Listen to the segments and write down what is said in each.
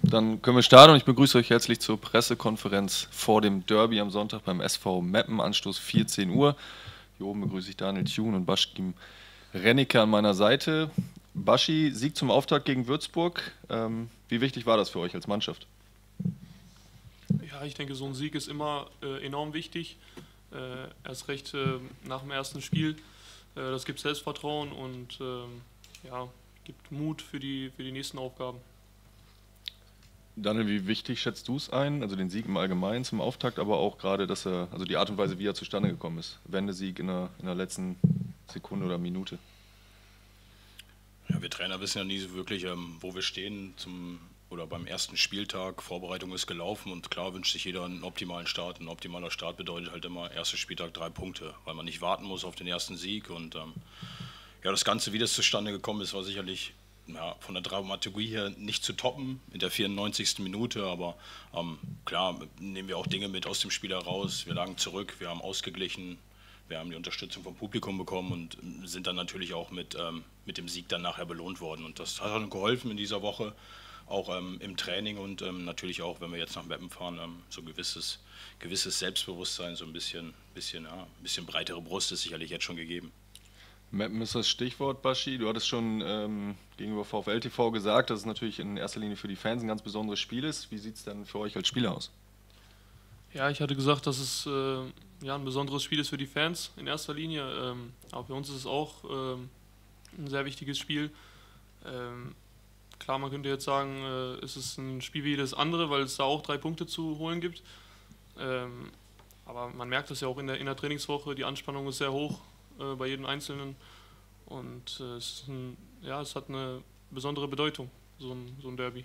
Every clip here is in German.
Dann können wir starten und ich begrüße euch herzlich zur Pressekonferenz vor dem Derby am Sonntag beim SV Meppen, Anstoß 14 Uhr. Hier oben begrüße ich Daniel Thune und Baschkim Rennecke an meiner Seite. Baschi, Sieg zum Auftakt gegen Würzburg. Wie wichtig war das für euch als Mannschaft? Ja, ich denke, so ein Sieg ist immer enorm wichtig. Erst recht nach dem ersten Spiel. Das gibt Selbstvertrauen und ja, gibt Mut für die nächsten Aufgaben. Daniel, wie wichtig schätzt du es ein? Also den Sieg im Allgemeinen zum Auftakt, aber auch gerade, also die Art und Weise, wie er zustande gekommen ist. Wendesieg in der letzten Sekunde oder Minute. Ja, wir Trainer wissen ja nie so wirklich, wo wir stehen oder beim ersten Spieltag. Vorbereitung ist gelaufen und klar wünscht sich jeder einen optimalen Start. Ein optimaler Start bedeutet halt immer erster Spieltag 3 Punkte, weil man nicht warten muss auf den ersten Sieg. Und ja, das Ganze, wie das zustande gekommen ist, war sicherlich von der Dramaturgie her nicht zu toppen in der 94. Minute, aber klar nehmen wir auch Dinge mit aus dem Spiel heraus. Wir lagen zurück, wir haben ausgeglichen, wir haben die Unterstützung vom Publikum bekommen und sind dann natürlich auch mit dem Sieg dann nachher belohnt worden. Und das hat uns geholfen in dieser Woche, auch im Training und natürlich auch, wenn wir jetzt nach Meppen fahren, so gewisses Selbstbewusstsein, so ein bisschen breitere Brust ist sicherlich jetzt schon gegeben. Meppen ist das Stichwort, Baschi. Du hattest schon gegenüber VfL TV gesagt, dass es natürlich in erster Linie für die Fans ein ganz besonderes Spiel ist. Wie sieht es denn für euch als Spieler aus? Ja, ich hatte gesagt, dass es ja, ein besonderes Spiel ist für die Fans in erster Linie. Aber für uns ist es auch ein sehr wichtiges Spiel. Klar, man könnte jetzt sagen, es ist ein Spiel wie jedes andere, weil es da auch 3 Punkte zu holen gibt. Aber man merkt das ja auch in der Trainingswoche, die Anspannung ist sehr hoch bei jedem Einzelnen. Und es hat eine besondere Bedeutung, so ein Derby.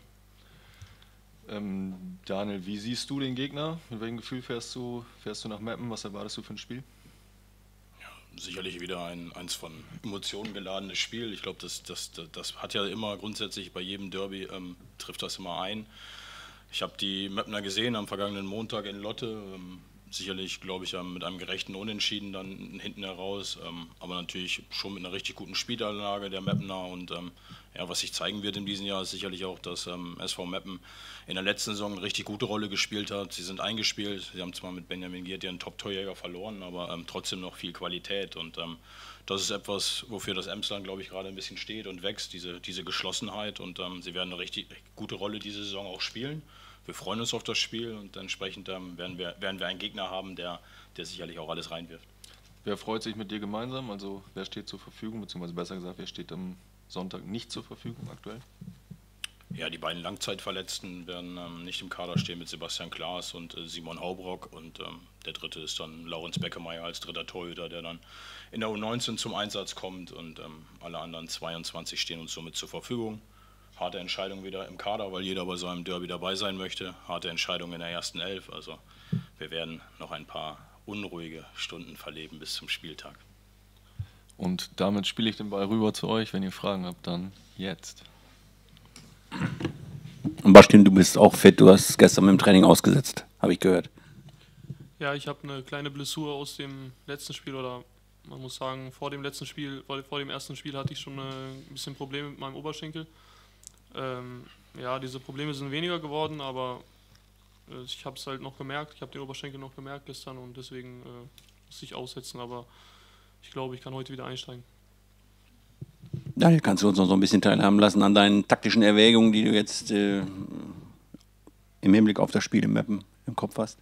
Daniel, wie siehst du den Gegner? Mit welchem Gefühl fährst du nach Meppen? Was erwartest du für ein Spiel? Ja, sicherlich wieder eins von Emotionen geladenes Spiel. Ich glaube, das hat ja immer grundsätzlich bei jedem Derby, trifft das immer ein. Ich habe die Meppener gesehen am vergangenen Montag in Lotte. Sicherlich, glaube ich, mit einem gerechten Unentschieden dann hinten heraus, aber natürlich schon mit einer richtig guten Spielanlage der Meppener und ja, was sich zeigen wird in diesem Jahr ist sicherlich auch, dass SV Meppen in der letzten Saison eine richtig gute Rolle gespielt hat. Sie sind eingespielt, sie haben zwar mit Benjamin Giert ihren Top-Torjäger verloren, aber trotzdem noch viel Qualität und das ist etwas, wofür das Emsland, glaube ich, gerade ein bisschen steht und wächst, diese Geschlossenheit und sie werden eine richtig gute Rolle diese Saison auch spielen. Wir freuen uns auf das Spiel und entsprechend werden wir einen Gegner haben, der sicherlich auch alles reinwirft. Wer freut sich mit dir gemeinsam? Also wer steht zur Verfügung, beziehungsweise besser gesagt, wer steht am Sonntag nicht zur Verfügung aktuell? Ja, die beiden Langzeitverletzten werden nicht im Kader stehen mit Sebastian Klaas und Simon Haubrock und der dritte ist dann Laurenz Beckemeyer als dritter Torhüter, der dann in der U19 zum Einsatz kommt und alle anderen 22 stehen uns somit zur Verfügung. Harte Entscheidung wieder im Kader, weil jeder bei so einem Derby dabei sein möchte. Harte Entscheidung in der ersten Elf. Also wir werden noch ein paar unruhige Stunden verleben bis zum Spieltag. Und damit spiele ich den Ball rüber zu euch. Wenn ihr Fragen habt, dann jetzt. Und Bastian, du bist auch fit. Du hast gestern mit dem Training ausgesetzt, habe ich gehört. Ja, ich habe eine kleine Blessur aus dem letzten Spiel oder man muss sagen, vor dem ersten Spiel hatte ich schon ein bisschen Probleme mit meinem Oberschenkel. Ja, diese Probleme sind weniger geworden, aber ich habe es halt noch gemerkt, ich habe den Oberschenkel noch gemerkt gestern und deswegen musste ich aussetzen, aber ich glaube, ich kann heute wieder einsteigen. Daniel, kannst du uns noch so ein bisschen teilhaben lassen an deinen taktischen Erwägungen, die du jetzt im Hinblick auf das Spiel in Meppen im Kopf hast?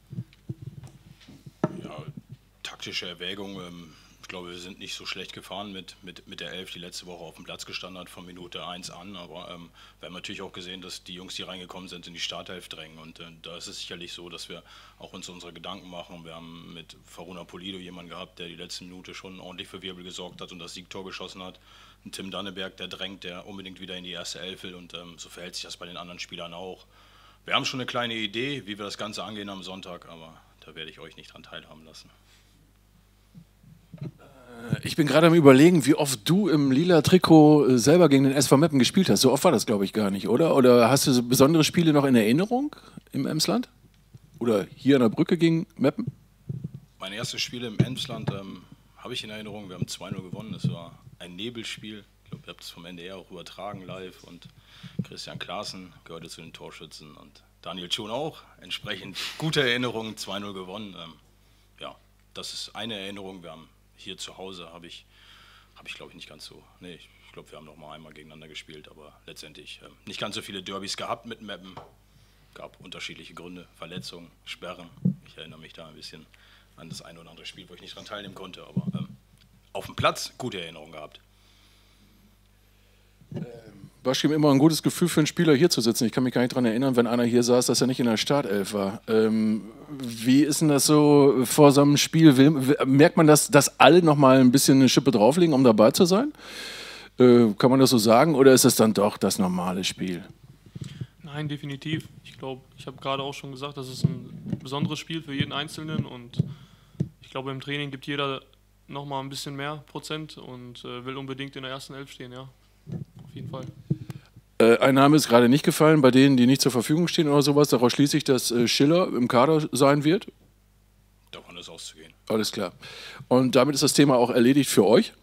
Ja, taktische Erwägungen. Ich glaube, wir sind nicht so schlecht gefahren mit der Elf, die letzte Woche auf dem Platz gestanden hat, von Minute 1 an. Aber wir haben natürlich auch gesehen, dass die Jungs, die reingekommen sind, in die Startelf drängen. Und da ist es sicherlich so, dass wir auch uns unsere Gedanken machen. Wir haben mit Faruna Polido jemanden gehabt, der die letzte Minute schon ordentlich für Wirbel gesorgt hat und das Siegtor geschossen hat. Ein Tim Danneberg, der drängt, der unbedingt wieder in die erste Elf will. Und so verhält sich das bei den anderen Spielern auch. Wir haben schon eine kleine Idee, wie wir das Ganze angehen am Sonntag, aber da werde ich euch nicht dran teilhaben lassen. Ich bin gerade am Überlegen, wie oft du im lila Trikot selber gegen den SV Meppen gespielt hast. So oft war das, glaube ich, gar nicht, oder? Oder hast du so besondere Spiele noch in Erinnerung im Emsland? Oder hier an der Brücke gegen Meppen? Mein erstes Spiel im Emsland habe ich in Erinnerung. Wir haben 2-0 gewonnen. Das war ein Nebelspiel. Ich glaube, ihr habt es vom NDR auch übertragen live und Christian Klaassen gehörte zu den Torschützen und Daniel Thun auch. Entsprechend gute Erinnerungen, 2-0 gewonnen. Ja, das ist eine Erinnerung. Wir haben hier zu Hause, habe ich glaube ich nicht ganz so, nee, ich glaube wir haben noch mal einmal gegeneinander gespielt, aber letztendlich nicht ganz so viele Derbys gehabt mit Meppen. Gab unterschiedliche Gründe, Verletzungen, Sperren. Ich erinnere mich da ein bisschen an das eine oder andere Spiel, wo ich nicht dran teilnehmen konnte, aber auf dem Platz gute Erinnerungen gehabt. Baschkim, immer ein gutes Gefühl für einen Spieler hier zu sitzen. Ich kann mich gar nicht daran erinnern, wenn einer hier saß, dass er nicht in der Startelf war. Wie ist denn das so vor so einem Spiel? Merkt man, dass alle noch mal ein bisschen eine Schippe drauflegen, um dabei zu sein? Kann man das so sagen oder ist es dann doch das normale Spiel? Nein, definitiv. Ich glaube, ich habe gerade auch schon gesagt, das ist ein besonderes Spiel für jeden Einzelnen und ich glaube, im Training gibt jeder noch mal ein bisschen mehr Prozent und will unbedingt in der ersten Elf stehen, ja. Auf jeden Fall. Ein Name ist gerade nicht gefallen, bei denen, die nicht zur Verfügung stehen oder sowas. Daraus schließe ich, dass Schiller im Kader sein wird. Davon ist auszugehen. Alles klar. Und damit ist das Thema auch erledigt für euch?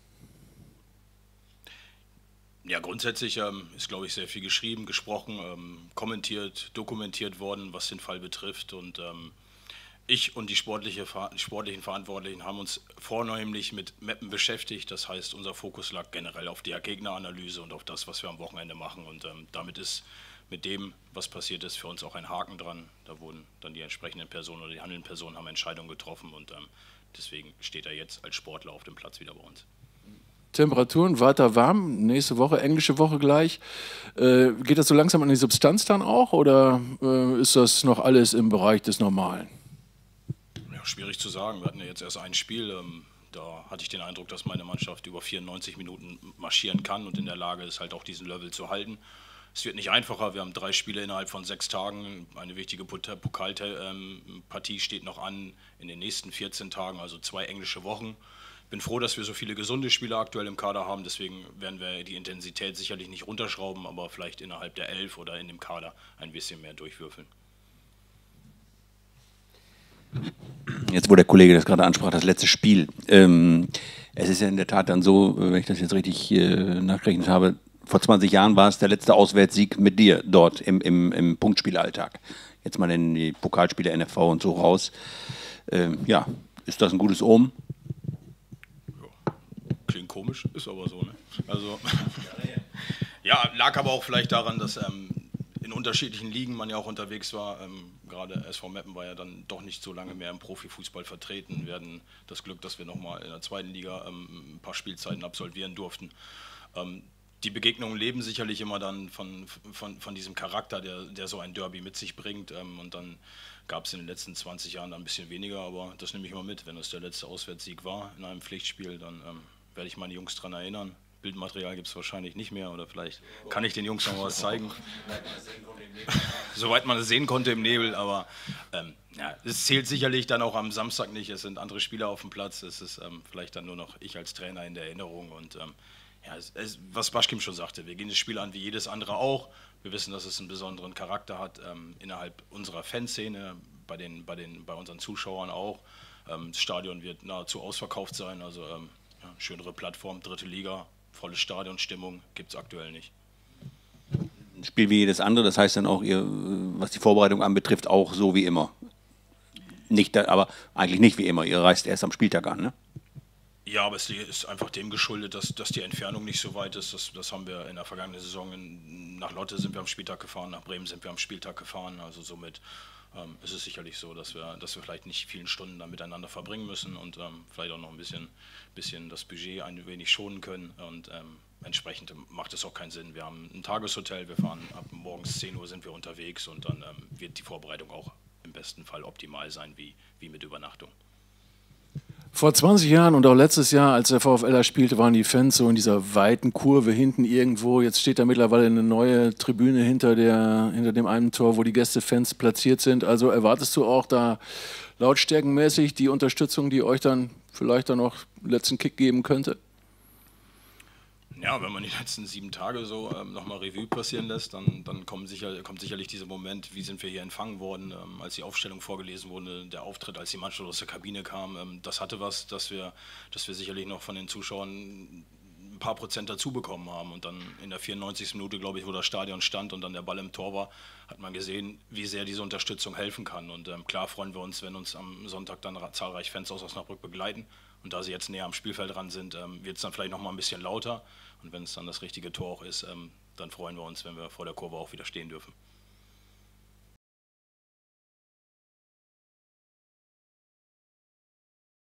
Ja, grundsätzlich ist, glaube ich, sehr viel geschrieben, gesprochen, kommentiert, dokumentiert worden, was den Fall betrifft. Und ich und die sportlichen Verantwortlichen haben uns vornehmlich mit Meppen beschäftigt. Das heißt, unser Fokus lag generell auf der Gegneranalyse und auf das, was wir am Wochenende machen. Und damit ist mit dem, was passiert ist, für uns auch ein Haken dran. Da wurden dann die entsprechenden Personen oder die handelnden Personen haben Entscheidungen getroffen. Und deswegen steht er jetzt als Sportler auf dem Platz wieder bei uns. Temperaturen weiter warm, nächste Woche, englische Woche gleich. Geht das so langsam an die Substanz dann auch oder ist das noch alles im Bereich des Normalen? Ja, schwierig zu sagen. Wir hatten ja jetzt erst ein Spiel. Da hatte ich den Eindruck, dass meine Mannschaft über 94 Minuten marschieren kann und in der Lage ist, halt auch diesen Level zu halten. Es wird nicht einfacher. Wir haben 3 Spiele innerhalb von 6 Tagen. Eine wichtige Pokalpartie steht noch an in den nächsten 14 Tagen, also 2 englische Wochen. Ich bin froh, dass wir so viele gesunde Spieler aktuell im Kader haben, deswegen werden wir die Intensität sicherlich nicht runterschrauben, aber vielleicht innerhalb der 11 oder in dem Kader ein bisschen mehr durchwürfeln. Jetzt, wo der Kollege das gerade ansprach, das letzte Spiel. Es ist ja in der Tat dann so, wenn ich das jetzt richtig nachgerechnet habe, vor 20 Jahren war es der letzte Auswärtssieg mit dir dort im Punktspielalltag. Jetzt mal in die Pokalspiele NFV und so raus. Ja, ist das ein gutes Omen? Klingt komisch, ist aber so, ne? Also, ja, lag aber auch vielleicht daran, dass in unterschiedlichen Ligen man ja auch unterwegs war. Gerade SV Meppen war ja dann doch nicht so lange mehr im Profifußball vertreten. Wir hatten das Glück, dass wir nochmal in der 2. Liga ein paar Spielzeiten absolvieren durften. Die Begegnungen leben sicherlich immer dann von diesem Charakter, der so ein Derby mit sich bringt. Und dann gab es in den letzten 20 Jahren ein bisschen weniger, aber das nehme ich immer mit. Wenn das der letzte Auswärtssieg war in einem Pflichtspiel, dann werde ich meine Jungs daran erinnern. Bildmaterial gibt es wahrscheinlich nicht mehr oder vielleicht kann ich den Jungs noch mal was zeigen. Soweit man es sehen konnte im Nebel, aber ja, es zählt sicherlich dann auch am Samstag nicht. Es sind andere Spieler auf dem Platz, es ist vielleicht dann nur noch ich als Trainer in der Erinnerung und ja, was Baschkim schon sagte, wir gehen das Spiel an wie jedes andere auch. Wir wissen, dass es einen besonderen Charakter hat innerhalb unserer Fanszene, bei unseren Zuschauern auch. Das Stadion wird nahezu ausverkauft sein, also ja, schönere Plattform, 3. Liga, volle Stadionstimmung gibt es aktuell nicht. Ein Spiel wie jedes andere, das heißt dann auch, ihr, was die Vorbereitung anbetrifft, auch so wie immer. Nicht, aber eigentlich nicht wie immer, ihr reist erst am Spieltag an, ne? Ja, aber es ist einfach dem geschuldet, dass die Entfernung nicht so weit ist. Das haben wir in der vergangenen Saison, nach Lotte sind wir am Spieltag gefahren, nach Bremen sind wir am Spieltag gefahren, also somit ist es sicherlich so, dass wir vielleicht nicht vielen Stunden da miteinander verbringen müssen und vielleicht auch noch ein bisschen das Budget ein wenig schonen können und entsprechend macht es auch keinen Sinn. Wir haben ein Tageshotel, wir fahren ab morgens 10 Uhr sind wir unterwegs und dann wird die Vorbereitung auch im besten Fall optimal sein, wie mit Übernachtung. Vor 20 Jahren und auch letztes Jahr, als der VfL da spielte, waren die Fans so in dieser weiten Kurve hinten irgendwo. Jetzt steht da mittlerweile eine neue Tribüne hinter dem einen Tor, wo die Gästefans platziert sind. Also erwartest du auch da lautstärkenmäßig die Unterstützung, die euch dann vielleicht dann noch einen letzten Kick geben könnte? Ja, wenn man die letzten 7 Tage so nochmal Revue passieren lässt, dann kommt sicherlich dieser Moment, wie sind wir hier empfangen worden, als die Aufstellung vorgelesen wurde, der Auftritt, als die Mannschaft aus der Kabine kam, das hatte was, dass wir sicherlich noch von den Zuschauern ein paar Prozent dazu bekommen haben. Und dann in der 94. Minute, glaube ich, wo das Stadion stand und dann der Ball im Tor war, hat man gesehen, wie sehr diese Unterstützung helfen kann. Und klar freuen wir uns, wenn uns am Sonntag dann zahlreich Fans aus Osnabrück begleiten. Und da sie jetzt näher am Spielfeld dran sind, wird es dann vielleicht noch mal ein bisschen lauter. Und wenn es dann das richtige Tor auch ist, dann freuen wir uns, wenn wir vor der Kurve auch wieder stehen dürfen.